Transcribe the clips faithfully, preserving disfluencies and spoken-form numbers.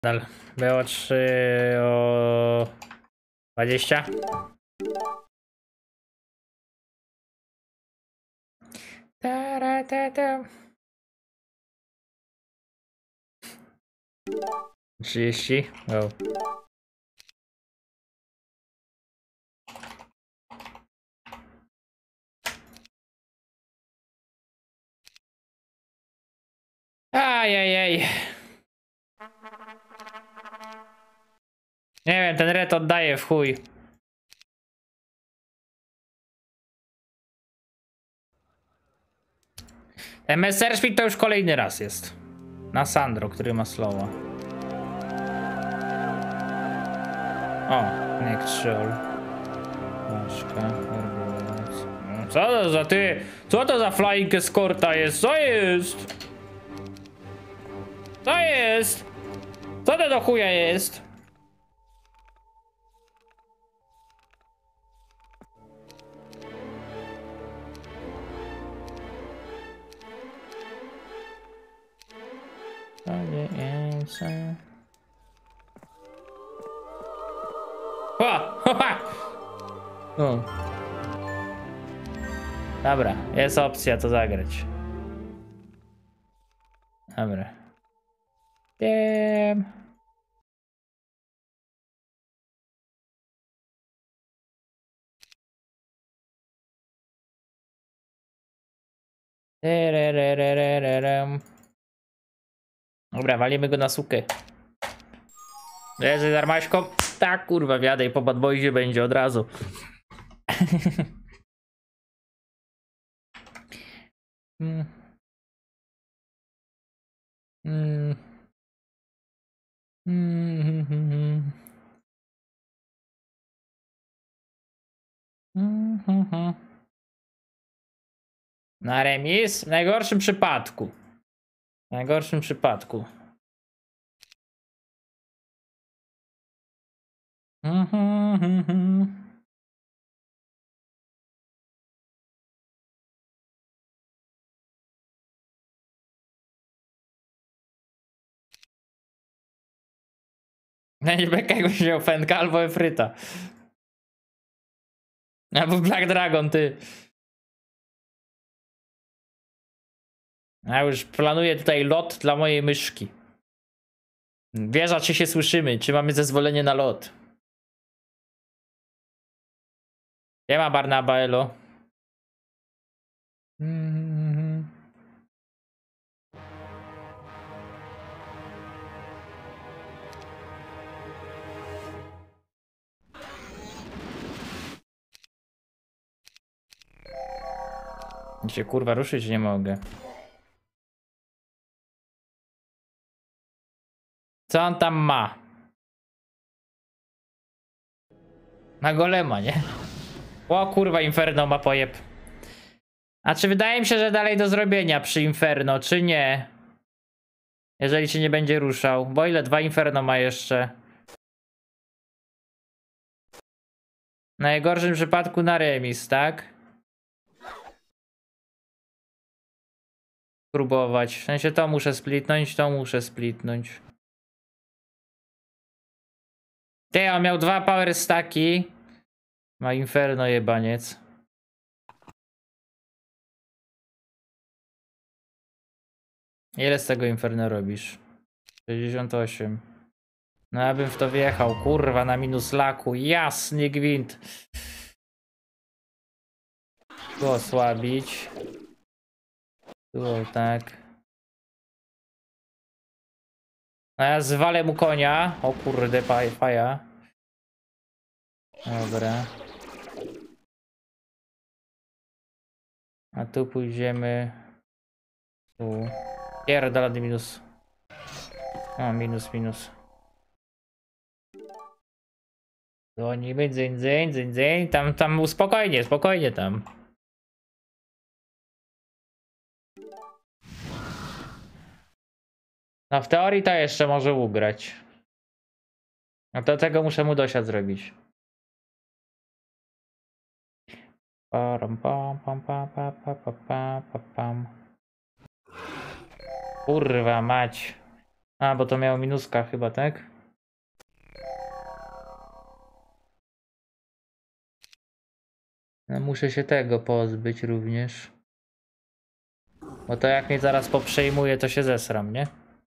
Nadal. Było trzy o dwadzieścia. Ta ta ta. trzydzieści. Go. Ajajaj. Nie wiem, ten red oddaje w chuj. Messerschmitt to już kolejny raz jest. Na Sandro, który ma slowa. O, niech trzol. Co to za ty? Co to za flying escorta jest? Co jest? Co jest? Co to do chuja jest? To nie jest. O, o. Dobra, jest opcja to zagrać. Dobra. Wiem. Dobra, walimy go na sukę. Leży z armaśką. Tak, kurwa, wiadę i po Bad Boysie będzie od razu. mm. Mm. Mm, mm, mm, mm. Na remis? W najgorszym przypadku. W najgorszym przypadku. Mm, mm, mm. Beka jakby wziął Fenka albo Efryta. Albo Black Dragon, ty. Ja już planuję tutaj lot dla mojej myszki. Wieża, czy się słyszymy, czy mamy zezwolenie na lot. Nie ma Barnaba, elo. Mm-hmm. Się kurwa ruszyć nie mogę. Co on tam ma? Na golema, nie? O kurwa, Inferno ma pojeb. A czy wydaje mi się, że dalej do zrobienia przy Inferno, czy nie? Jeżeli się nie będzie ruszał. Bo ile? Dwa Inferno ma jeszcze. W najgorszym przypadku na remis, tak? Próbować. W sensie to muszę splitnąć, to muszę splitnąć. Ty, on miał dwa power staki. Ma Inferno jebaniec. Ile z tego Inferno robisz? sześćdziesiąt osiem. No ja bym w to wjechał, kurwa, na minus laku. Jasny gwint. Tu osłabić. Tu tak. A ja zwalę mu konia. O kurde, faja. Dobra. A tu pójdziemy. Tu. Pierdolony minus. O, minus, minus. Dzwonimy, dzyń, dzyń, dzyń, dzyń. Tam, tam spokojnie, spokojnie tam. No w teorii to jeszcze może ugrać. No do tego muszę mu dosiad zrobić. Pam, pam, pam, pam, pam, pam, pam, pam. Kurwa mać. A, bo to miało minuska chyba, tak? No, muszę się tego pozbyć również. Bo to jak mnie zaraz poprzejmuje, to się zesram, nie?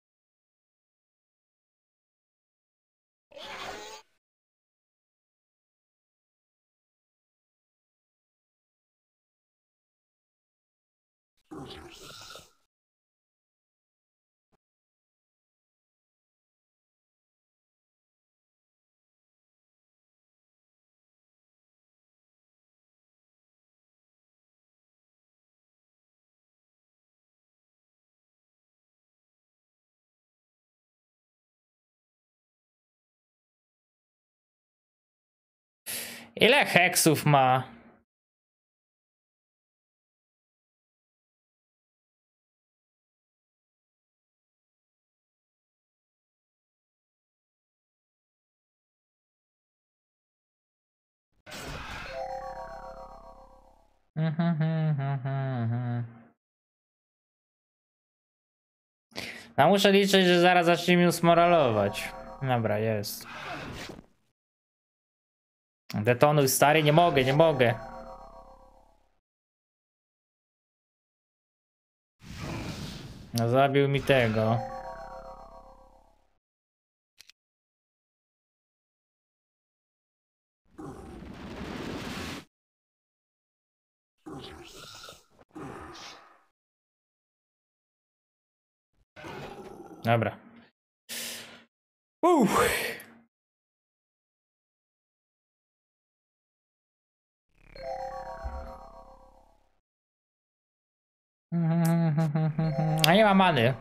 Ile heksów ma? No muszę liczyć, że zaraz zacznie mi usmoralować. Dobra, jest. Detonuj stary, nie mogę, nie mogę. No, zabił mi tego. Dobra. Uff. A nie ma many.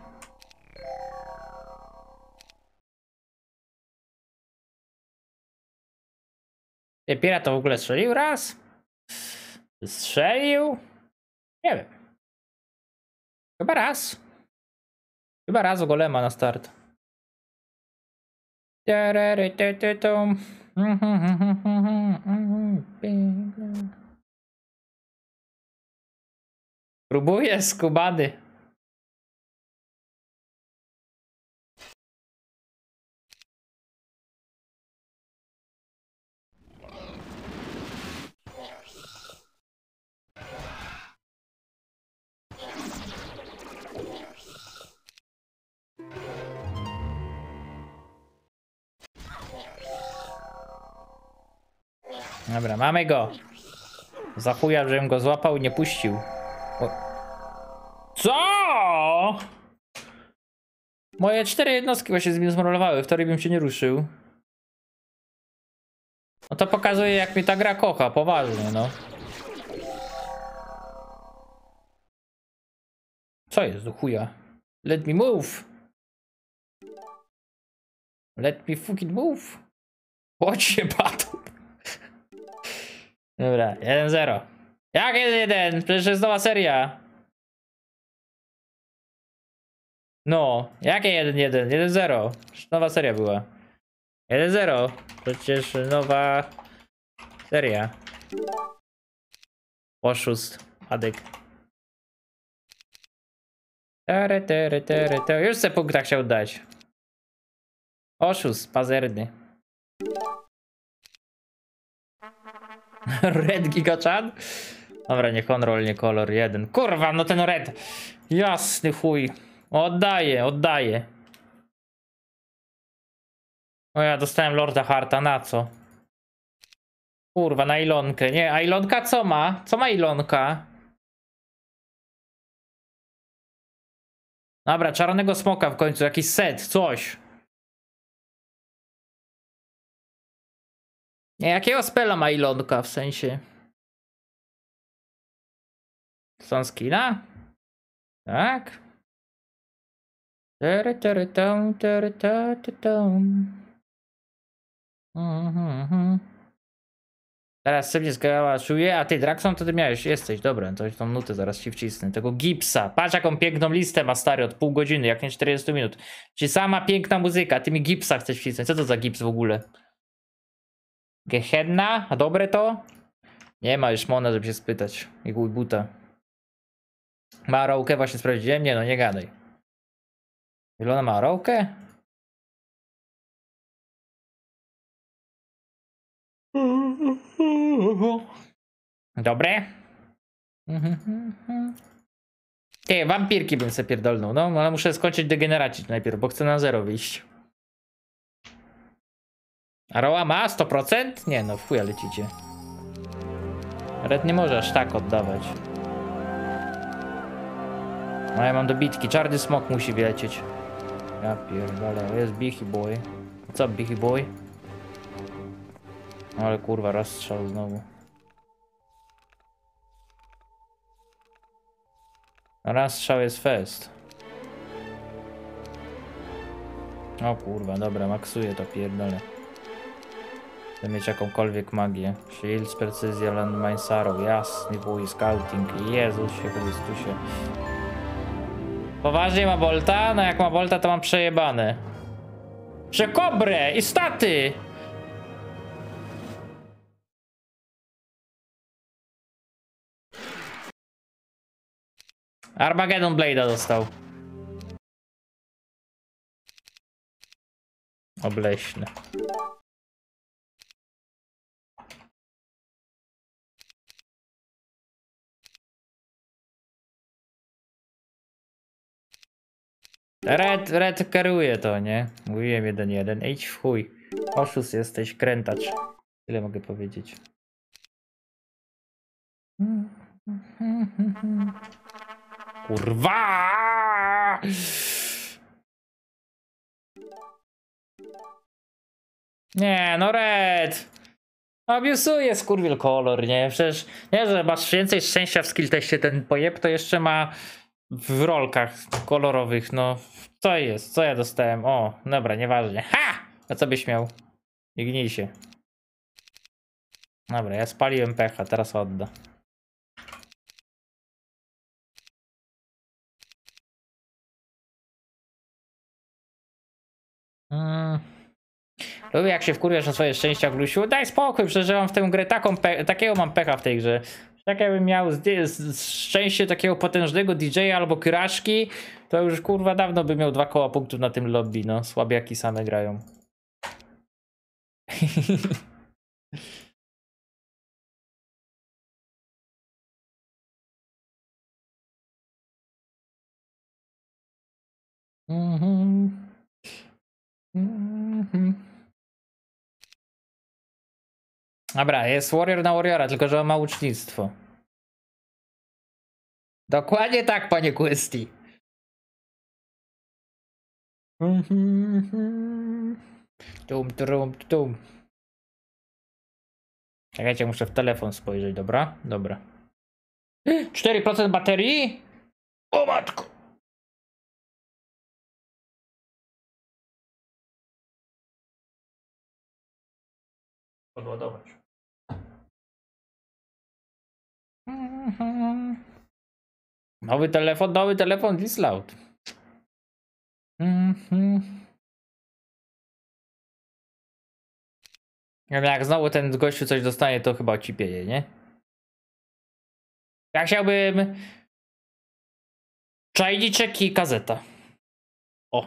Pirat to w ogóle strzelił raz? Strzelił? Nie wiem. Chyba raz. Chyba raz golema na start. Próbuję skubany. Dobra, mamy go. Za chuja, żebym go złapał i nie puścił. O. Co? Moje cztery jednostki właśnie zminusmorowały, wtedy bym się nie ruszył. No to pokazuje, jak mi ta gra kocha, poważnie, no. Co jest do chuja? Let me move. Let me fucking move. Chodź się padł. Dobra, jeden zero. Jak jeden jeden? Przecież jest nowa seria. No, jakie jeden jeden? jeden zero. Nowa seria była. jeden zero. Przecież nowa seria. Oszust. Adyk. Tery, tery, tery, tery. Już se punkta chciał dać. Oszust, pazerny. Red Gigachan? Dobra, nie control, nie kolor jeden. Kurwa, no ten red. Jasny chuj. Oddaję, oddaję. O, ja dostałem Lorda Harta, na co? Kurwa, na Ilonkę. Nie, a Ilonka co ma? Co ma Ilonka? Dobra, czarnego smoka w końcu, jakiś set, coś. Nie, jakiego spela ma Ilonka w sensie? Są skina? Tak? Tery, tery, tom, tery, ta, ta, tom. Mhm. Teraz sobie zgrała czuję, a ty Draxon to ty miałeś, jesteś, dobra, to tą nutę zaraz ci wcisnę. Tego Gipsa, patrz jaką piękną listę ma stary od pół godziny, jak nie czterdzieści minut. Czyli sama piękna muzyka, ty mi Gipsa chcesz wcisnąć, co to za Gips w ogóle? Gehenna? A dobre to? Nie ma już Mona, żeby się spytać. I buta. Ma Raukę właśnie sprawdziłem? Nie no, nie gadaj. Ilona ma rąkę? Dobre? Ty, wampirki bym se pierdolnął, no, ale muszę skończyć degeneracić najpierw, bo chcę na zero wyjść. A Roa ma sto procent? Nie no, w chuja lecicie. Red nie może aż tak oddawać. No ja mam do bitki, czarny smok musi wlecieć. Ja pierdolę, jest Bichy Boy. Co Bichy Boy? No ale kurwa, raz strzał znowu. Raz strzał jest fest. O kurwa, dobra, maksuję to pierdolę. Chcę mieć jakąkolwiek magię. Shields, precyzja, landmine, Sarrow, jasny wuj, scouting. Jezusie Chrystusie. Poważnie ma bolta? No jak ma bolta, to mam przejebane. Przekobrę i staty! Armageddon Blade'a dostał. Obleśny. Red, red kieruje to, nie? Mówiłem jeden jeden. Idź w chuj. Oszust jesteś, krętacz. Tyle mogę powiedzieć. Kurwa! Nie, no red! Abiusuje skurwiel kolor, nie? Przecież nie, że masz więcej szczęścia w skill teście ten pojeb, to jeszcze ma w rolkach kolorowych, no. Co jest? Co ja dostałem? O, dobra, nieważne. Ha! A co byś miał? Nie gnij się. Dobra, ja spaliłem pecha, teraz odda. Hmm. Lubię jak się wkurwiasz na swoje szczęścia, Glusiu. Daj spokój, przeżywam w tę grę taką pe takiego mam pecha w tej grze. Tak jakbym miał z, z, szczęście takiego potężnego D J-a albo kyraszki, to już kurwa dawno by miał dwa koła punktów na tym lobby, no. Słabiaki same grają. Mhm. Mhm. Dobra, jest warrior na warriora, tylko że on ma łucznictwo. Dokładnie tak, panie Questy. Tum, tum, tum. Czekajcie, muszę w telefon spojrzeć, dobra? Dobra. cztery procent baterii? O matko! Podładować. Nowy telefon, nowy telefon, this loud. Jak znowu ten gościu coś dostanie, to chyba ocipieje, nie? Ja chciałbym... czajniczek i gazeta. O.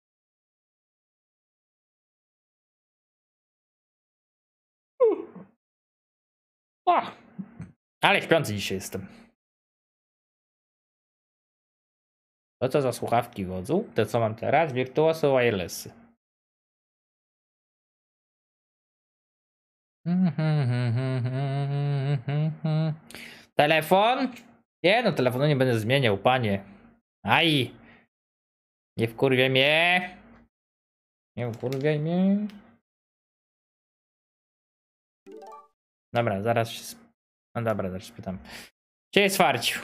O. Ale śpiący dzisiaj jestem. To co za słuchawki wodzu? To co mam teraz? Virtuoso wirelessy. Telefon? Nie no, telefonu nie będę zmieniał, panie. Aj! Nie wkurwiaj mnie! Nie wkurwiaj mnie! Dobra, zaraz się... Sp... No dobra, zaraz spytam. Gdzie jest Farciu?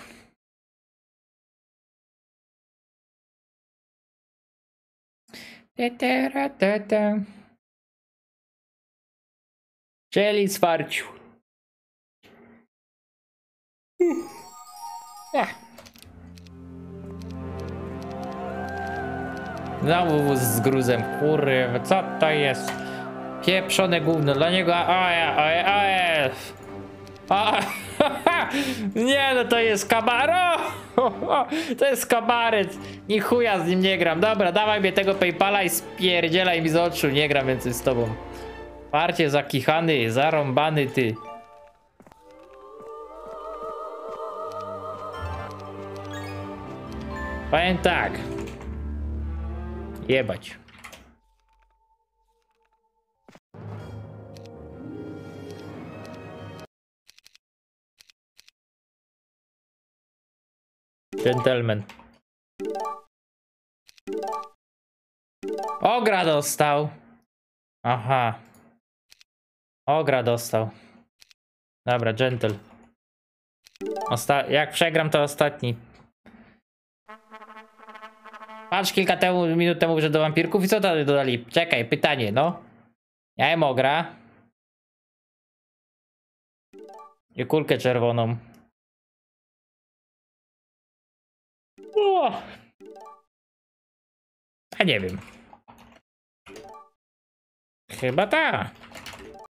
Czyli Farciu. Znowu z gruzem, kurwa, co to jest? Pieprzone gówno, dla niego, oje, oje, oje. O, nie, no to jest Camaro! To jest kabaret. Ni chuja z nim nie gram. Dobra, dawaj mnie tego Paypala i spierdzielaj mi z oczu. Nie gram więcej z tobą. Parcie zakichany, zarąbany ty. Powiem tak. Jebać. Gentleman. Ogra dostał. Aha. Ogra dostał. Dobra, gentle. Osta jak przegram, to ostatni. Patrz, kilka temu, minut temu, że do wampirków i co dalej dodali? Czekaj, pytanie, no. Miałem ogra. I kulkę czerwoną. O! A nie wiem. Chyba tak.